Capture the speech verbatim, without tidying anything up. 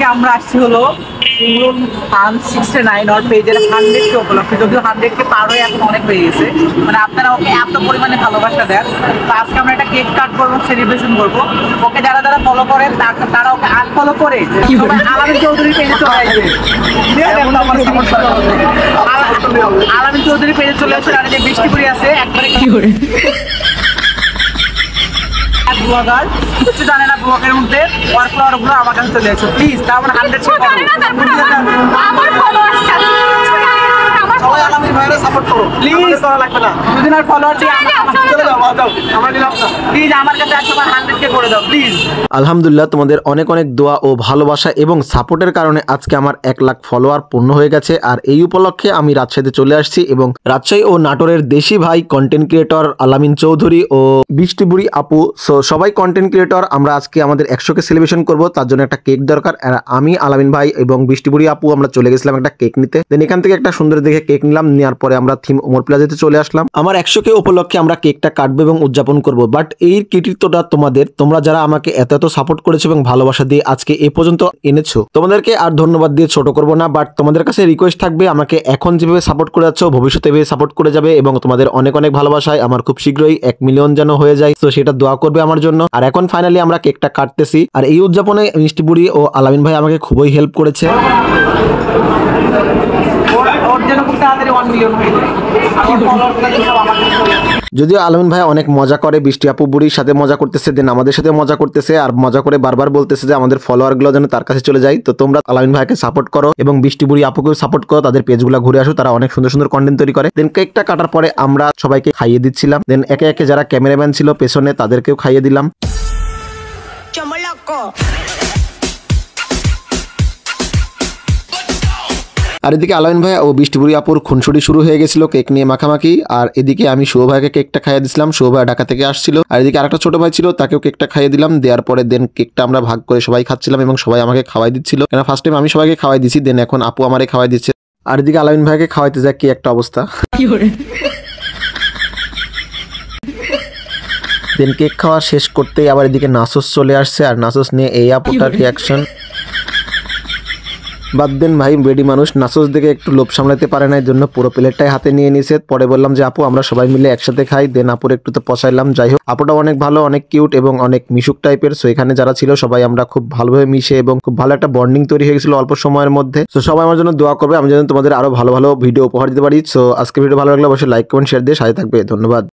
আমরা আসছি হলো ইমরুল খান সিক্সটি নাইন ওর পেজের হান্ড্রেড কে উপলক্ষে, যদিও হান্ড্রেড কে পার হয়ে এখন অনেক হয়ে গেছে, মানে আপনারা ওকে এত পরিমাণে ভালোবাসা দেন। তো আজকে আমরা একটা কেক কাট করবো, সেলিব্রেশন করবো। ওকে যারা যারা ফলো করেন তারা ওকে আনফলো করে আলামিন চৌধুরী পেজে চলে আসবে। আলামিন চৌধুরী পেজে চলে আসবে। আর যে বৃষ্টিপুরি আছে একবারে কি করে ব্লগার, কিছু জানে না ব্লগের মধ্যে ওয়ার্ক ফ্লোর গুলো আমার কাছে চলে আসছে প্লিজ। তারপর হান্ড্রেড আমার ফলোয়ার্স সবাই আলামিন ভাইয়ের সাপোর্ট করো প্লিজ। করা লাগবে না, দুদিন আর ফলোয়ার দিয়ে চলে যাও, দাও আমরা দিলাম না প্লিজ। আমার কাছে একশো হান্ড্রেড কে করে দাও প্লিজ। আলহামদুলিল্লাহ, তোমাদের অনেক অনেক দোয়া ও ভালোবাসা এবং সাপোর্টের কারণে আজকে আমার এক লাখ ফলোয়ার পূর্ণ হয়ে গেছে। আর এই উপলক্ষে আমি রাজশাহীতে চলে আসছি এবং রাজশাহী ও নাটোরের দেশি ভাই কন্টেন্ট ক্রিয়েটর আলামিন চৌধুরী ও বৃষ্টিপুরি আপু, সো সবাই কন্টেন্ট ক্রিয়েটর, আমরা আজকে আমাদের একশো কে সেলিব্রেশন করবো, তার জন্য একটা কেক দরকার। আর আমি আলামিন ভাই এবং বৃষ্টিপুরি আপু আমরা চলে গেছিলাম একটা কেক নিতে। দেন এখান থেকে একটা সুন্দর দেখে কেক নিলাম, নেওয়ার পরে আমরা থিম ওমর প্লাজাতে চলে আসলাম। আমার একশো কে উপলক্ষে আমরা কেকটা কাটবো এবং উদযাপন করবো। বাট এই কৃতিত্বটা তোমাদের, তোমরা যারা আমাকে এত এত সাপোর্ট করেছো এবং ভালোবাসা দিয়ে আজকে এই পর্যন্ত এনেছো, তোমাদেরকে আর ধন্যবাদ দিয়ে ছোট করবো না। বাট তোমাদের কাছে রিকোয়েস্ট থাকবে, আমাকে এখন যেভাবে সাপোর্ট করে যাচ্ছ ভবিষ্যতে এভাবে সাপোর্ট করে যাবে এবং তোমাদের অনেক অনেক ভালোবাসায় আমার খুব শীঘ্রই এক মিলিয়ন যেন হয়ে যায়, তো সেটা দোয়া করবে আমার জন্য। আর এখন ফাইনালি আমরা কেকটা কাটতেছি। আর এই উদযাপনে বৃষ্টিপুরি ও আলামিন ভাই আমাকে খুবই হেল্প করেছে। যদিও আলামিন ভাই অনেক মজা করে, বৃষ্টি আপু বুড়ির সাথে মজা করতেছে, দেন আমাদের সাথে মজা করতেছে, আর মজা করে বারবার বলতেছে যে আমাদের ফলোয়ার গুলো যেন তার কাছে চলে যায়। তো তোমরা আলামিন ভাইকে সাপোর্ট করো এবং বৃষ্টি বুড়ি আপুকেও সাপোর্ট করো, তাদের পেজগুলো ঘুরে আসো, তারা অনেক সুন্দর সুন্দর কন্টেন্ট তৈরি করে। দেন কেকটা কাটার পরে আমরা সবাইকে খাইয়ে দিচ্ছিলাম। দেন একে একে যারা ক্যামেরাম্যান ছিল পেছনে তাদেরকেও খাইয়ে দিলাম। আর এদিকে আলামিন ভাই ও বৃষ্টিপুরি আপুর খুনসুটি শুরু হয়ে গেছিল কেক নিয়ে মাখামাখি। আর এদিকে আমি শুভ ভাইকে কেকটা খাইয়ে দিছিলাম, শুভ ভাই ঢাকা থেকে আসছিল। আর এদিকে আরেকটা ছোট ভাই ছিল, তাকেও কেকটা খাইয়ে দিলাম। দেওয়ার পরে দেন কেকটা আমরা ভাগ করে সবাই খাচ্ছিলাম এবং সবাই আমাকে খাওয়াই দিচ্ছিল, কেন ফার্স্ট টাইম আমি সবাইকে খাওয়াই দিচ্ছি, দেন এখন আপু আমারে খাওয়াই দিচ্ছে। আর এদিকে আলামিন ভাইকে খাওয়াইতে যায় কি একটা অবস্থা। দেন কেক খাওয়া শেষ করতেই আবার এদিকে নাসোস চলে আসছে। আর নাসোস নিয়ে এই আপুটার রিয়াকশন বাদ দেন ভাই, বেডি মানুষ নাসোস দেখে একটু লোভ সামলাতে পারে না, এর জন্য পুরো প্লেটটাই হাতে নিয়ে নিয়েছে। পরে বললাম যে আপু আমরা সবাই মিলে একসাথে খাই, দেন আপুর একটু তো পচাইলাম। যাই হোক, আপুটা অনেক ভালো, অনেক কিউট এবং অনেক মিশুক টাইপের। সো এখানে যারা ছিল সবাই আমরা খুব ভালোভাবে মিশে এবং খুব ভালো একটা বন্ডিং তৈরি হয়ে গেছিল অল্প সময়ের মধ্যে। সো সবাই আমার জন্য দোয়া করবে, আমি যেন তোমাদের আরো ভালো ভালো ভিডিও উপহার দিতে পারি। সো আজকে ভিডিও ভালো লাগলে অবশ্যই লাইক কমেন্ট শেয়ার দিয়ে সাথে থাকবে। ধন্যবাদ।